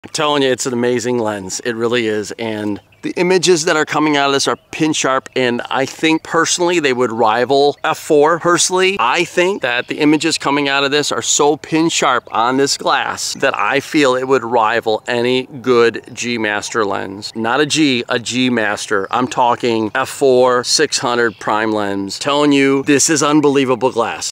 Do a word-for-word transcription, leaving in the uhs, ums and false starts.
I'm telling you, it's an amazing lens. It really is. And the images that are coming out of this are pin sharp, and I think personally they would rival f four. Personally, I think that the images coming out of this are so pin sharp on this glass that I feel it would rival any good G Master lens. Not a G, a G Master. I'm talking f four six hundred prime lens. Telling you, this is unbelievable glass.